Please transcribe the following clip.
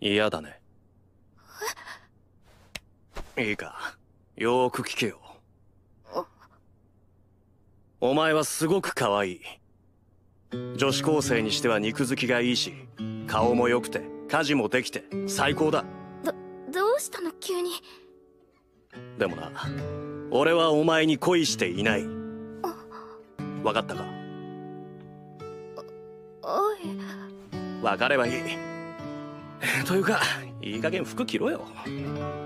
嫌だね。いいか、よーく聞けよ。お前はすごく可愛い。女子高生にしては肉付きがいいし、顔も良くて家事もできて最高だ。 どうしたの急に。 でもな、俺はお前に恋していない。分かったか？ おい。 分かればいい。というか、いい加減服着ろよ。